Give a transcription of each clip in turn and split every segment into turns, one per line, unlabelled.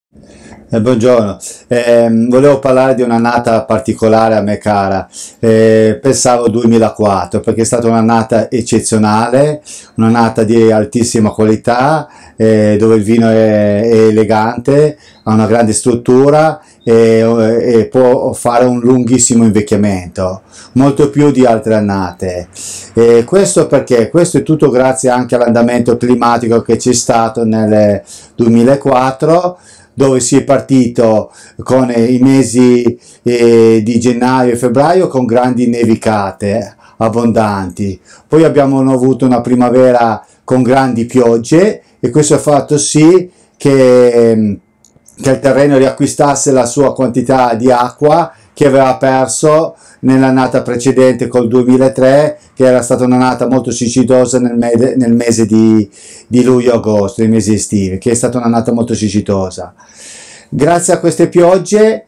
Buongiorno. Volevo parlare di un'annata particolare a me cara. Pensavo 2004 perché è stata un'annata eccezionale, un'annata di altissima qualità, dove il vino è elegante, ha una grande struttura e può fare un lunghissimo invecchiamento, molto più di altre annate. Questo perché? Questo è tutto grazie anche all'andamento climatico che c'è stato nel 2004, dove si è partito con i mesi di gennaio e febbraio con grandi nevicate abbondanti. Poi abbiamo avuto una primavera con grandi piogge e questo ha fatto sì che il terreno riacquistasse la sua quantità di acqua che aveva perso nell'annata precedente col 2003, che era stata un'annata molto siccitosa nel mese di luglio-agosto, nei mesi estivi, che è stata un'annata molto siccitosa. Grazie a queste piogge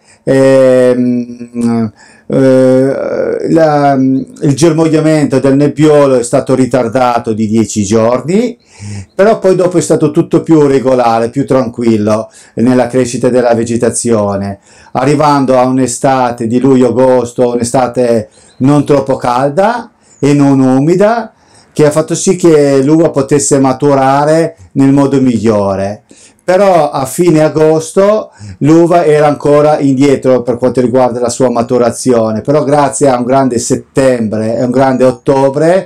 il germogliamento del nebbiolo è stato ritardato di 10 giorni, però poi dopo è stato tutto più regolare, più tranquillo nella crescita della vegetazione, arrivando a un'estate di luglio-agosto, un'estate non troppo calda e non umida, che ha fatto sì che l'uva potesse maturare nel modo migliore. Però a fine agosto l'uva era ancora indietro per quanto riguarda la sua maturazione, però grazie a un grande settembre e un grande ottobre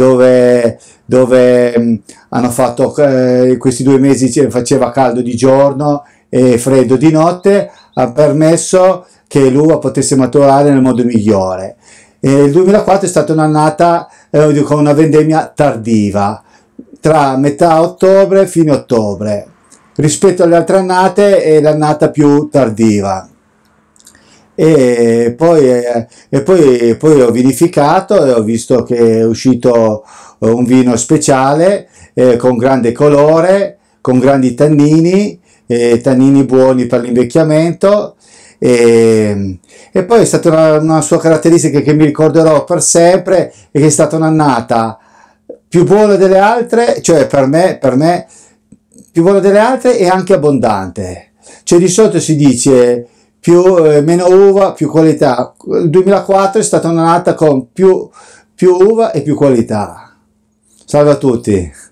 dove hanno fatto questi 2 mesi, faceva caldo di giorno e freddo di notte, ha permesso che l'uva potesse maturare nel modo migliore. Il 2004 è stata un'annata con una vendemmia tardiva, tra metà ottobre fine ottobre. Rispetto alle altre annate è l'annata più tardiva. Poi ho vinificato e ho visto che è uscito un vino speciale con grande colore, con grandi tannini, tannini buoni per l'invecchiamento. E poi è stata una sua caratteristica che mi ricorderò per sempre, e che è stata un'annata più buona delle altre, cioè per me più buona delle altre e anche abbondante. Cioè di solito si dice meno uva, più qualità. Il 2004 è stata un'annata con più uva e più qualità. Salve a tutti.